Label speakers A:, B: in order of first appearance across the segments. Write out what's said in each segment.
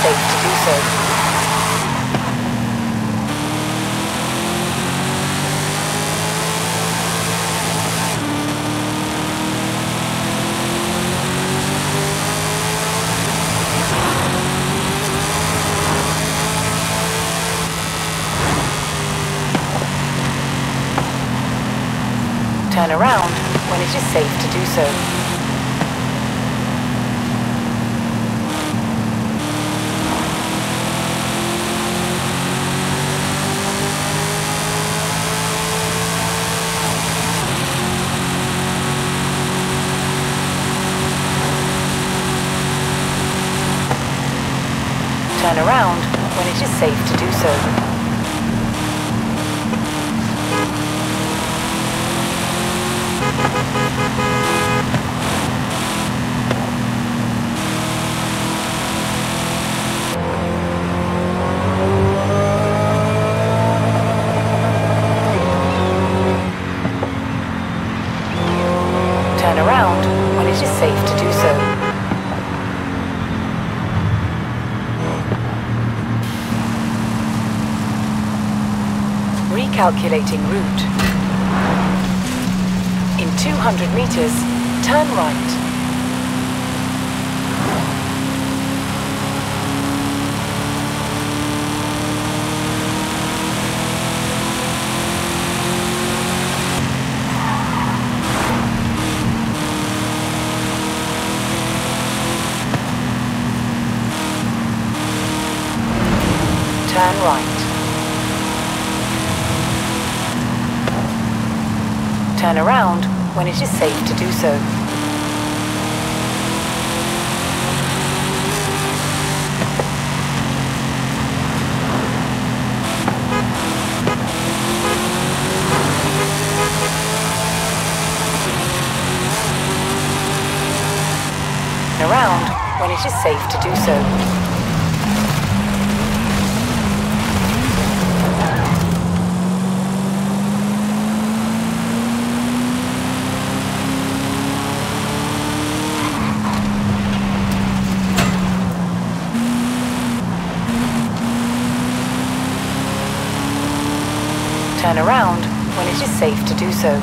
A: safe to do so. Turn around when it is safe to do so. Turn around when it is safe to do so. Turn around when it is safe to do so. Recalculating route. In 200 meters, turn right. Turn right. Turn around when it is safe to do so. Turn around when it is safe to do so. Turn around when it is safe to do so.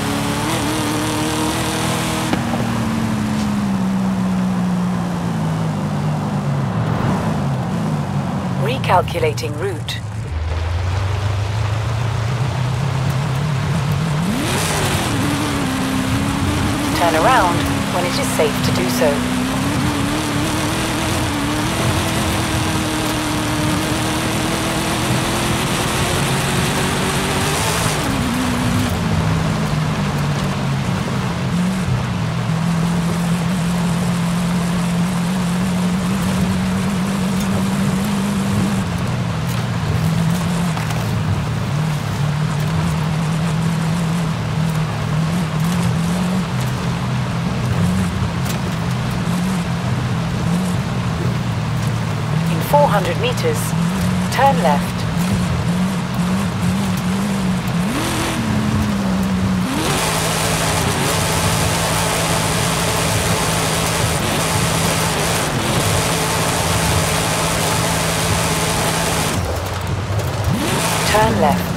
A: Recalculating route. Turn around when it is safe to do so. In 400 meters, turn left. Turn left.